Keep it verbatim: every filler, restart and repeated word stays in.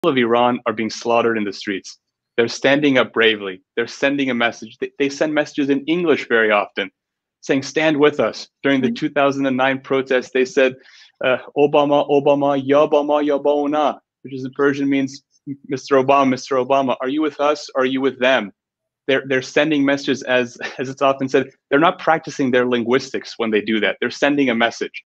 of Iran are being slaughtered in the streets. They're standing up bravely. They're sending a message. They, they send messages in English very often, saying, stand with us. During the two thousand nine protests, they said, uh, Obama, Obama, Yabama, Yabona, which is in Persian means, Mister Obama, Mister Obama, are you with us? Or are you with them? They're, they're sending messages, as, as it's often said, they're not practicing their linguistics when they do that. They're sending a message.